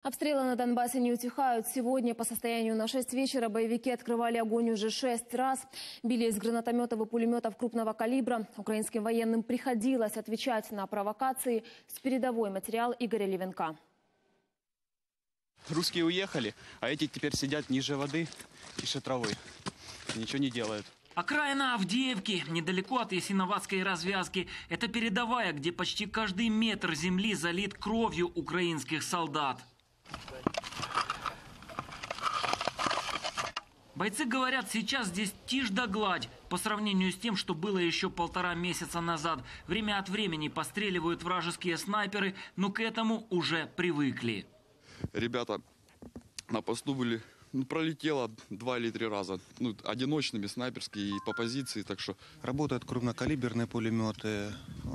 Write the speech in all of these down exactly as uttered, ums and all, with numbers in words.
Обстрелы на Донбассе не утихают. Сегодня по состоянию на шесть вечера боевики открывали огонь уже шесть раз. Били из гранатометов и пулеметов крупного калибра. Украинским военным приходилось отвечать на провокации. С передовой материал Игоря Левенка. Русские уехали, а эти теперь сидят ниже воды и травы. Ничего не делают. Окраина Авдеевки, недалеко от Ясиноватской развязки. Это передовая, где почти каждый метр земли залит кровью украинских солдат. Бойцы говорят, сейчас здесь тишь да гладь. По сравнению с тем, что было еще полтора месяца назад. Время от времени постреливают вражеские снайперы, но к этому уже привыкли. Ребята на посту были, ну, пролетело два или три раза. Ну, одиночными, снайперские и по позиции, так что... Работают крупнокалиберные пулеметы,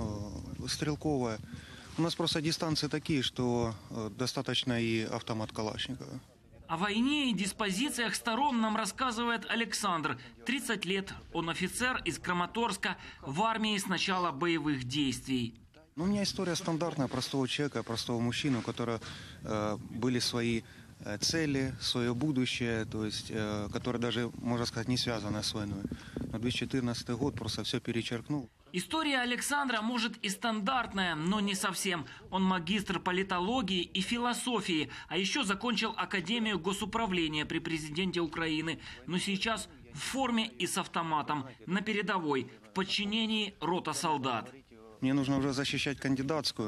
э, стрелковые. У нас просто дистанции такие, что э, достаточно и автомат Калашникова. О войне и диспозициях сторон нам рассказывает Александр. тридцать лет, он офицер из Краматорска, в армии с начала боевых действий. Ну, у меня история стандартная, простого человека, простого мужчины, у которого э, были свои э, цели, свое будущее, то есть, э, которые даже, можно сказать, не связаны с войной. Но две тысячи четырнадцатый год просто все перечеркнул. История Александра может и стандартная, но не совсем. Он магистр политологии и философии, а еще закончил Академию госуправления при президенте Украины. Но сейчас в форме и с автоматом, на передовой, в подчинении рота солдат. Мне нужно уже защищать кандидатскую,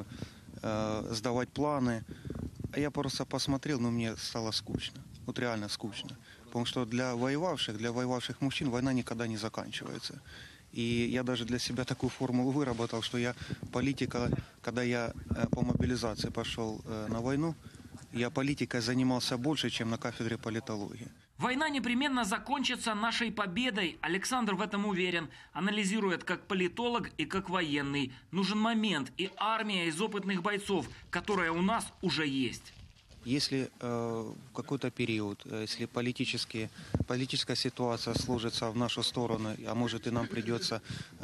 э, сдавать планы. А я просто посмотрел, но мне стало скучно. Вот реально скучно. Потому что для воевавших, для воевавших мужчин война никогда не заканчивается. И я даже для себя такую формулу выработал, что я политика, когда я э, по мобилизации пошел э, на войну, я политикой занимался больше, чем на кафедре политологии. Война непременно закончится нашей победой. Александр в этом уверен. Анализирует как политолог и как военный. Нужен момент и армия из опытных бойцов, которая у нас уже есть. Если э, в какой-то период, если политические, политическая ситуация сложится в нашу сторону, а может и нам придется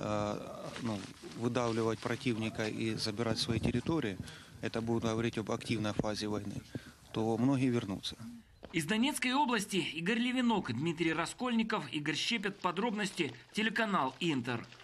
э, ну, выдавливать противника и забирать свои территории, это будет говорить об активной фазе войны, то многие вернутся. Из Донецкой области Игорь Левенок, Дмитрий Раскольников, Игорь Щепет. Подробности телеканал Интер.